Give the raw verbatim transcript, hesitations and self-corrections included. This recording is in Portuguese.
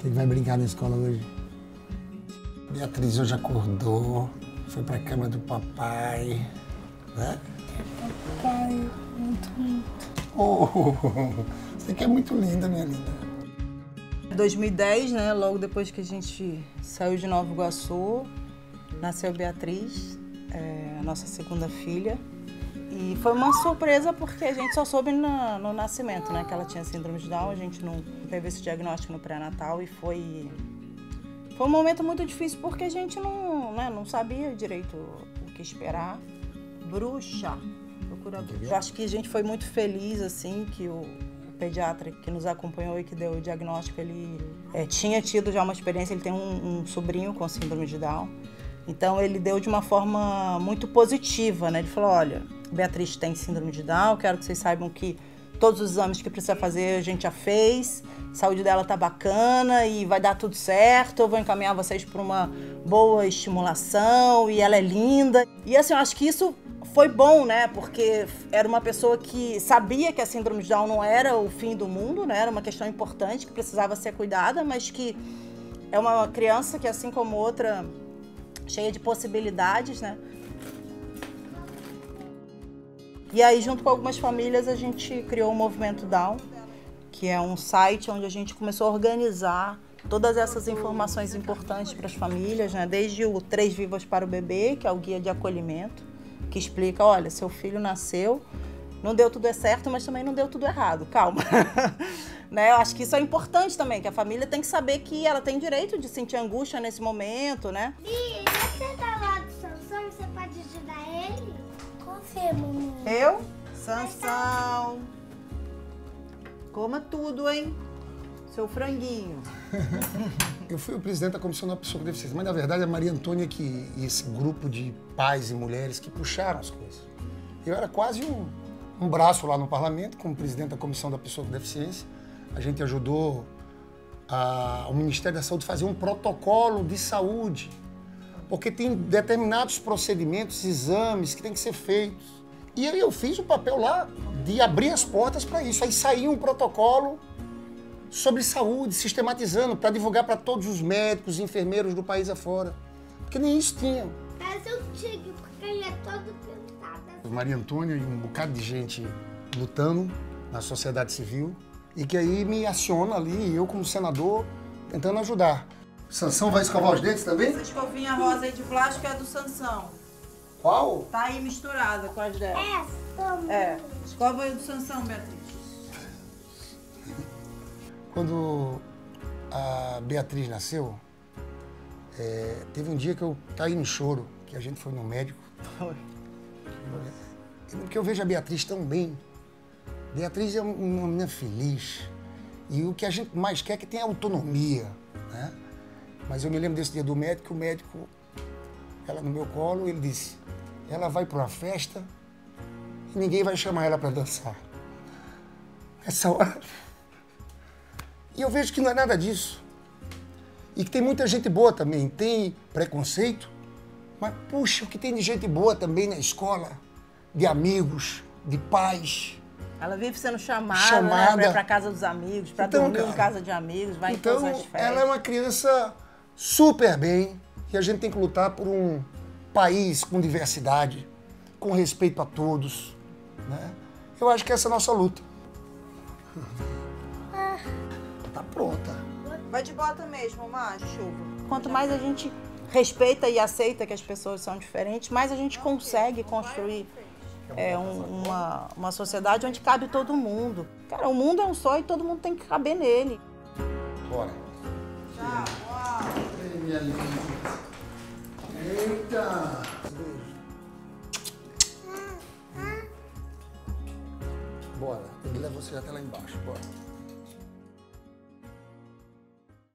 Quem vai brincar na escola hoje? Beatriz hoje acordou, foi pra cama do papai, né? Papai, muito, muito. Oh, você que é muito linda, minha linda. Em dois mil e dez, né, logo depois que a gente saiu de Nova Iguaçu, nasceu Beatriz, é, a nossa segunda filha. E foi uma surpresa porque a gente só soube no, no nascimento, né, que ela tinha síndrome de Down. A gente não teve esse diagnóstico no pré-natal e foi, foi um momento muito difícil porque a gente não, né, não sabia direito o que esperar. Bruxa, procura bruxa. Eu acho que a gente foi muito feliz, assim, que o pediatra que nos acompanhou e que deu o diagnóstico, ele é, tinha tido já uma experiência, ele tem um, um sobrinho com síndrome de Down. Então ele deu de uma forma muito positiva, né? Ele falou, olha, Beatriz tem síndrome de Down, quero que vocês saibam que todos os exames que precisa fazer a gente já fez, a saúde dela tá bacana e vai dar tudo certo, eu vou encaminhar vocês para uma boa estimulação e ela é linda. E assim, eu acho que isso foi bom, né? Porque era uma pessoa que sabia que a síndrome de Down não era o fim do mundo, né? Era uma questão importante que precisava ser cuidada, mas que é uma criança que, assim como outra, cheia de possibilidades, né? E aí, junto com algumas famílias, a gente criou o Movimento Down, que é um site onde a gente começou a organizar todas essas informações importantes para as famílias, né? Desde o Três Vivas para o Bebê, que é o guia de acolhimento, que explica, olha, seu filho nasceu, não deu tudo certo, mas também não deu tudo errado, calma. Né? Eu acho que isso é importante também, que a família tem que saber que ela tem direito de sentir angústia nesse momento, né? Bi, já que você tá lá do Sansão, você pode ajudar ele? Confia, mamãe. Eu? Sansão. Coma tudo, hein? Seu franguinho. Eu fui o presidente da Comissão da Pessoa com Deficiência, mas na verdade a Maria Antônia que, e esse grupo de pais e mulheres que puxaram as coisas. Eu era quase um, um braço lá no parlamento, como presidente da Comissão da Pessoa com Deficiência. A gente ajudou a, o Ministério da Saúde a fazer um protocolo de saúde, porque tem determinados procedimentos, exames que tem que ser feitos. E aí eu fiz o papel lá de abrir as portas para isso. Aí saiu um protocolo sobre saúde, sistematizando, para divulgar para todos os médicos e enfermeiros do país afora. Porque nem isso tinha. Mas eu digo, porque ele é todo pintado. Maria Antônia e um bocado de gente lutando na sociedade civil e que aí me aciona ali, eu como senador, tentando ajudar. Sansão vai escovar os dentes também? Essa escovinha rosa aí de plástico é a do Sansão. Qual? Tá aí misturada com as dela. Essa, É, escova aí do Sansão, Beatriz. Quando a Beatriz nasceu, é, teve um dia que eu caí no choro, que a gente foi no médico. Foi. Porque eu vejo a Beatriz tão bem. Beatriz é uma menina feliz. E o que a gente mais quer é que tenha autonomia, né? Mas eu me lembro desse dia do médico, o médico, ela no meu colo, ele disse, ela vai para uma festa e ninguém vai chamar ela para dançar. Essa hora... E eu vejo que não é nada disso. E que tem muita gente boa também. Tem preconceito, mas puxa, o que tem de gente boa também na escola, de amigos, de pais. Ela vive sendo chamada, Chamada. né, pra ir pra casa dos amigos, pra Então, dormir cara, em casa de amigos, vai então, em todas as festas. ela é uma criança super bem e a gente tem que lutar por um país com diversidade, com respeito a todos, né? Eu acho que essa é a nossa luta. Tá pronta. Vai de bota mesmo, macho. Quanto mais a gente respeita e aceita que as pessoas são diferentes, mais a gente consegue construir é, um, uma, uma sociedade onde cabe todo mundo. Cara, o mundo é um só e todo mundo tem que caber nele. Bora. Tchau. Ei, minha linda. Eita. Bora. Eu levo você até lá embaixo. Bora.